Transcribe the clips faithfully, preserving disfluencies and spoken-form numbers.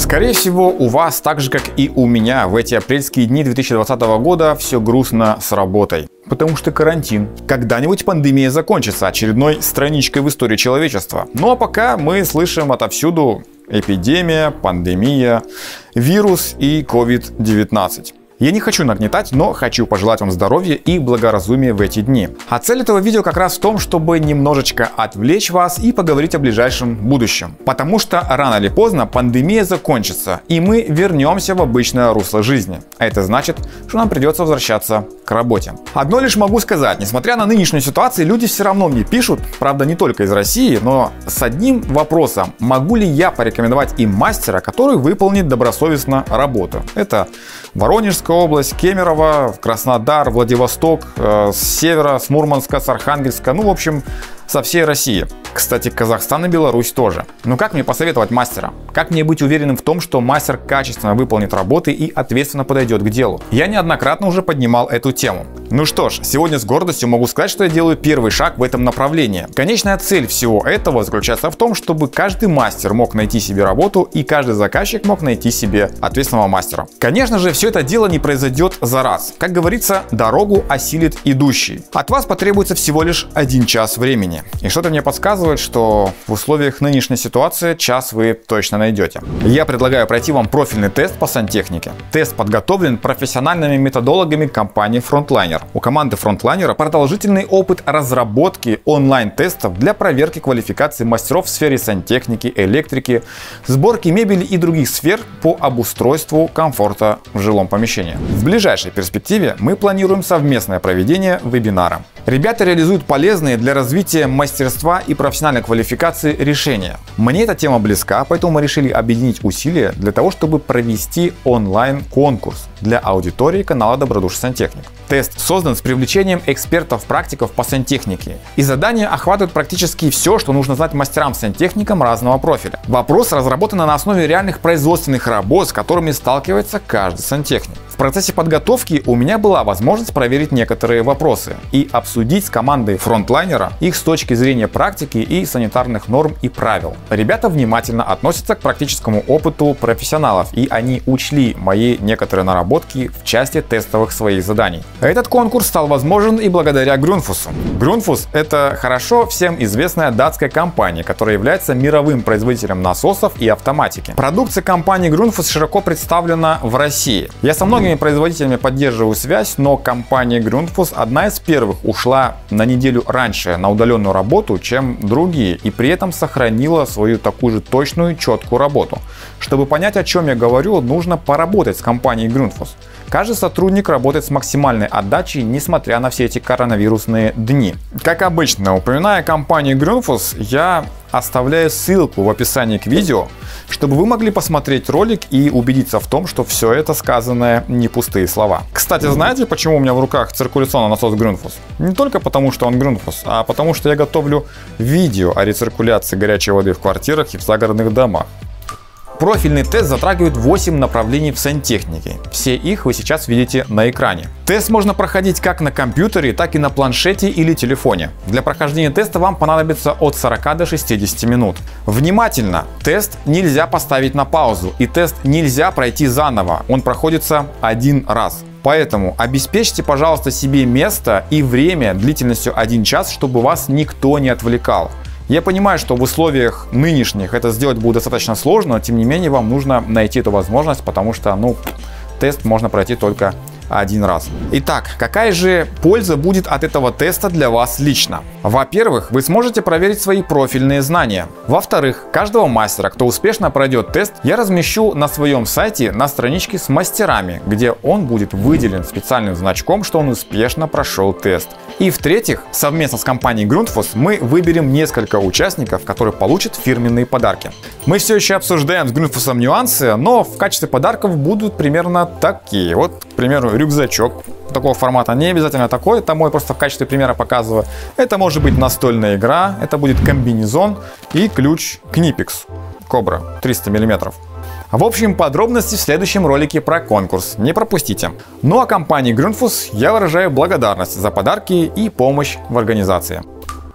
Скорее всего, у вас, так же как и у меня, в эти апрельские дни две тысячи двадцатого года все грустно с работой. Потому что карантин. Когда-нибудь пандемия закончится очередной страничкой в истории человечества. Ну а пока мы слышим отовсюду эпидемия, пандемия, вирус и ковид девятнадцать. Я не хочу нагнетать, но хочу пожелать вам здоровья и благоразумия в эти дни. А цель этого видео как раз в том, чтобы немножечко отвлечь вас и поговорить о ближайшем будущем. Потому что рано или поздно пандемия закончится, и мы вернемся в обычное русло жизни. А это значит, что нам придется возвращаться к работе. Одно лишь могу сказать, несмотря на нынешнюю ситуацию, люди все равно мне пишут, правда не только из России, но с одним вопросом: могу ли я порекомендовать им мастера, который выполнит добросовестно работу? Это Воронежская область, Кемерово, Краснодар, Владивосток, э, с севера, с Мурманска, с Архангельска, ну в общем со всей России. Кстати, Казахстан и Беларусь тоже. Но как мне посоветовать мастера? Как мне быть уверенным в том, что мастер качественно выполнит работы и ответственно подойдет к делу? Я неоднократно уже поднимал эту тему. Ну что ж, сегодня с гордостью могу сказать, что я делаю первый шаг в этом направлении. Конечная цель всего этого заключается в том, чтобы каждый мастер мог найти себе работу и каждый заказчик мог найти себе ответственного мастера. Конечно же, все это дело не произойдет за раз. Как говорится, дорогу осилит идущий. От вас потребуется всего лишь один час времени. И что-то мне подсказывает, что в условиях нынешней ситуации час вы точно найдете. Я предлагаю пройти вам профильный тест по сантехнике. Тест подготовлен профессиональными методологами компании Frontliner. У команды Frontliner продолжительный опыт разработки онлайн-тестов для проверки квалификации мастеров в сфере сантехники, электрики, сборки мебели и других сфер по обустройству комфорта в жилом помещении. В ближайшей перспективе мы планируем совместное проведение вебинара. Ребята реализуют полезные для развития мастерства и профессиональной квалификации решения. Мне эта тема близка, поэтому мы решили объединить усилия для того, чтобы провести онлайн-конкурс для аудитории канала Добродушный Сантехник. Тест создан с привлечением экспертов-практиков по сантехнике, и задания охватывают практически все, что нужно знать мастерам-сантехникам разного профиля. Вопрос разработан на основе реальных производственных работ, с которыми сталкивается каждый сантехник. В процессе подготовки у меня была возможность проверить некоторые вопросы и обсудить с командой Frontliner их с точки зрения практики и санитарных норм и правил. Ребята внимательно относятся к практическому опыту профессионалов, и они учли мои некоторые наработки в части тестовых своих заданий. Этот конкурс стал возможен и благодаря Grundfos. Grundfos — это хорошо всем известная датская компания, которая является мировым производителем насосов и автоматики. Продукция компании Grundfos широко представлена в России. Я со многими производителями поддерживаю связь, но компания Grundfos одна из первых ушла на неделю раньше на удаленную работу, чем другие, и при этом сохранила свою такую же точную, четкую работу. Чтобы понять, о чем я говорю, нужно поработать с компанией Grundfos. Каждый сотрудник работает с максимальной отдачей, несмотря на все эти коронавирусные дни. Как обычно, упоминая компанию Grundfos, я оставляю ссылку в описании к видео, чтобы вы могли посмотреть ролик и убедиться в том, что все это сказанное не пустые слова. Кстати, знаете, почему у меня в руках циркуляционный насос Grundfos? Не только потому, что он Grundfos, а потому, что я готовлю видео о рециркуляции горячей воды в квартирах и в загородных домах. Профильный тест затрагивает восемь направлений в сантехнике. Все их вы сейчас видите на экране. Тест можно проходить как на компьютере, так и на планшете или телефоне. Для прохождения теста вам понадобится от сорока до шестидесяти минут. Внимательно! Тест нельзя поставить на паузу, и тест нельзя пройти заново. Он проходится один раз. Поэтому обеспечьте, пожалуйста, себе место и время длительностью один час, чтобы вас никто не отвлекал. Я понимаю, что в условиях нынешних это сделать будет достаточно сложно, но тем не менее вам нужно найти эту возможность, потому что, ну, тест можно пройти только один раз. Итак, какая же польза будет от этого теста для вас лично? Во-первых, вы сможете проверить свои профильные знания. Во-вторых, каждого мастера, кто успешно пройдет тест, я размещу на своем сайте на страничке с мастерами, где он будет выделен специальным значком, что он успешно прошел тест. И в-третьих, совместно с компанией Grundfos мы выберем несколько участников, которые получат фирменные подарки. Мы все еще обсуждаем с Grundfos нюансы, но в качестве подарков будут примерно такие. Вот, к примеру, рюкзачок такого формата, не обязательно такой, это мой просто в качестве примера показываю. Это может быть настольная игра, это будет комбинезон и ключ Knipex Cobra триста миллиметров. В общем, подробности в следующем ролике про конкурс, не пропустите. Ну а компании Grundfos я выражаю благодарность за подарки и помощь в организации.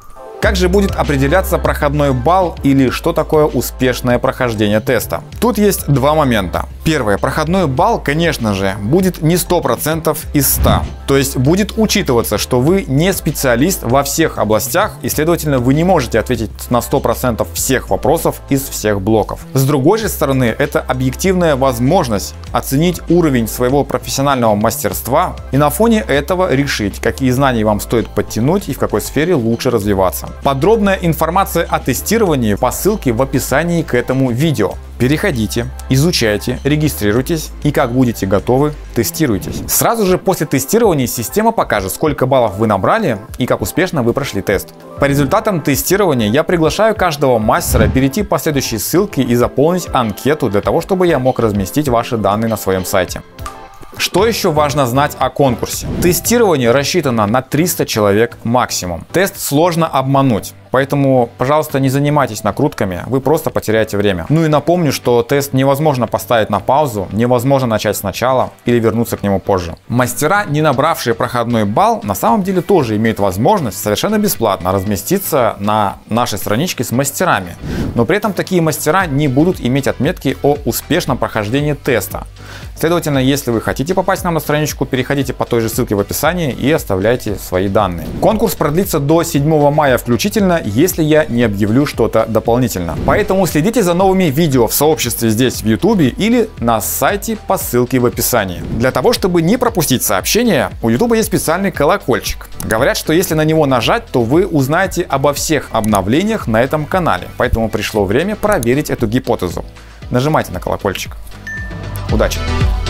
Как же будет определяться проходной балл или что такое успешное прохождение теста? Тут есть два момента. Первое. Проходной балл, конечно же, будет не сто процентов из ста. То есть будет учитываться, что вы не специалист во всех областях и, следовательно, вы не можете ответить на сто процентов всех вопросов из всех блоков. С другой же стороны, это объективная возможность оценить уровень своего профессионального мастерства и на фоне этого решить, какие знания вам стоит подтянуть и в какой сфере лучше развиваться. Подробная информация о тестировании по ссылке в описании к этому видео. Переходите, изучайте, регистрируйтесь и как будете готовы, тестируйтесь. Сразу же после тестирования система покажет, сколько баллов вы набрали и как успешно вы прошли тест. По результатам тестирования я приглашаю каждого мастера перейти по следующей ссылке и заполнить анкету для того, чтобы я мог разместить ваши данные на своем сайте. Что еще важно знать о конкурсе? Тестирование рассчитано на триста человек максимум. Тест сложно обмануть. Поэтому, пожалуйста, не занимайтесь накрутками, вы просто потеряете время. Ну и напомню, что тест невозможно поставить на паузу, невозможно начать сначала или вернуться к нему позже. Мастера, не набравшие проходной балл, на самом деле тоже имеют возможность совершенно бесплатно разместиться на нашей страничке с мастерами. Но при этом такие мастера не будут иметь отметки о успешном прохождении теста. Следовательно, если вы хотите попасть к нам на страничку, переходите по той же ссылке в описании и оставляйте свои данные. Конкурс продлится до седьмого мая включительно, если я не объявлю что-то дополнительно. Поэтому следите за новыми видео в сообществе здесь в YouTube или на сайте по ссылке в описании. Для того, чтобы не пропустить сообщения, у YouTube есть специальный колокольчик. Говорят, что если на него нажать, то вы узнаете обо всех обновлениях на этом канале. Поэтому пришло время проверить эту гипотезу. Нажимайте на колокольчик. Удачи!